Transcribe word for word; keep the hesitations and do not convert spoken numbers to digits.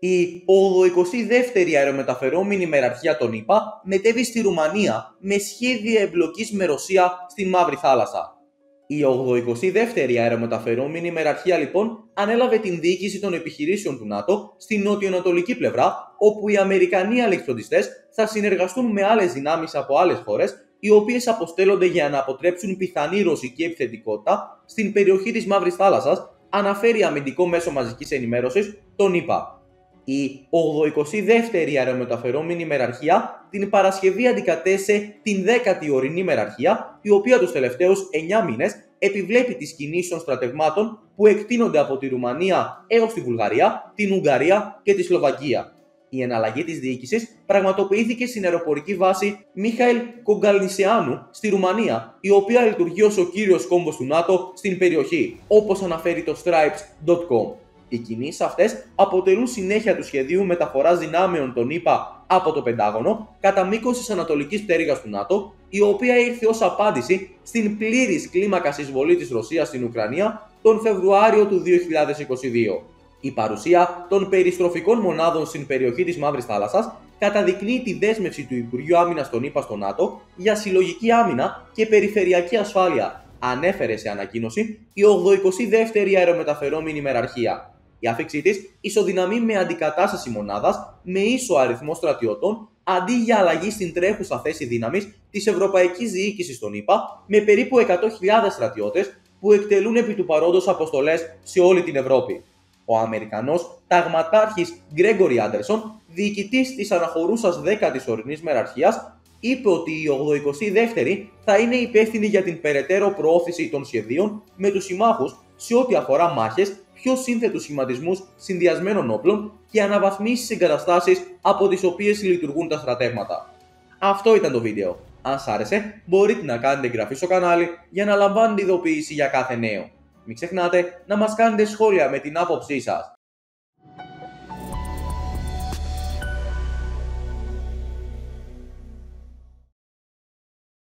Η ογδοηκοστή δεύτερη αερομεταφερόμενη ημεραρχία των ΗΠΑ μετέβη στη Ρουμανία με σχέδια εμπλοκής με Ρωσία στη Μαύρη Θάλασσα. Η ογδοηκοστή δεύτερη αερομεταφερόμενη ημεραρχία λοιπόν ανέλαβε την διοίκηση των επιχειρήσεων του ΝΑΤΟ στη νοτιοανατολική πλευρά, όπου οι Αμερικανοί αλεξιπτοντιστές θα συνεργαστούν με άλλες δυνάμεις από άλλες χώρες, οι οποίες αποστέλλονται για να αποτρέψουν πιθανή ρωσική επιθετικότητα στην περιοχή της Μαύρης Θάλασσας, αναφέρει αμυντικό μέσο μαζικής ενημέρωσης των ΗΠΑ. Η ογδοηκοστή δεύτερη αερομεταφερόμενη ημεραρχία την Παρασκευή αντικατέστησε την δέκατη ορεινή ημεραρχία, η οποία τους τελευταίους εννιά μήνες επιβλέπει τις κινήσεις των στρατευμάτων που εκτείνονται από τη Ρουμανία έως τη Βουλγαρία, την Ουγγαρία και τη Σλοβακία. Η εναλλαγή της διοίκησης πραγματοποιήθηκε στην αεροπορική βάση Μίχαηλ Κογκαλνισιάνου στη Ρουμανία, η οποία λειτουργεί ως ο κύριος κόμβος του ΝΑΤΟ στην περιοχή, όπως αναφέρει το Stripes τελεία com. Οι κινήσεις αυτές αποτελούν συνέχεια του σχεδίου μεταφοράς δυνάμεων των ΗΠΑ από το Πεντάγωνο κατά μήκος της ανατολικής πτέρυγας του ΝΑΤΟ, η οποία ήρθε ως απάντηση στην πλήρης κλίμακα εισβολή της Ρωσίας στην Ουκρανία τον Φεβρουάριο του δύο χιλιάδες είκοσι δύο. Η παρουσία των περιστροφικών μονάδων στην περιοχή της Μαύρης Θάλασσας καταδεικνύει τη δέσμευση του Υπουργείου Άμυνας των ΗΠΑ στο ΝΑΤΟ για συλλογική άμυνα και περιφερειακή ασφάλεια, ανέφερε σε ανακοίνωση η ογδοηκοστή δεύτερη αερομεταφερόμενη ημεραρχία. Η άφηξή της ισοδυναμεί με αντικατάσταση μονάδας με ίσο αριθμό στρατιωτών αντί για αλλαγή στην τρέχουσα θέση δύναμης της Ευρωπαϊκής Διοίκησης των ΗΠΑ με περίπου εκατό χιλιάδες στρατιώτες που εκτελούν επί του παρόντος αποστολές σε όλη την Ευρώπη. Ο Αμερικανός ταγματάρχης Γκρέγκορι Άντερσον, διοικητής της αναχωρούσας δέκατης ορεινής ημεραρχίας, είπε ότι η ογδοηκοστή δεύτερη θα είναι υπεύθυνη για την περαιτέρω προώθηση των σχεδίων με τους συμμάχους σε ό,τι αφορά μάχες, πιο σύνθετους σχηματισμούς συνδυασμένων όπλων και αναβαθμίσεις εγκαταστάσεις από τις οποίες λειτουργούν τα στρατεύματα. Αυτό ήταν το βίντεο. Αν σ' άρεσε, μπορείτε να κάνετε εγγραφή στο κανάλι για να λαμβάνετε ειδοποίηση για κάθε νέο. Μην ξεχνάτε να μας κάνετε σχόλια με την άποψή σας.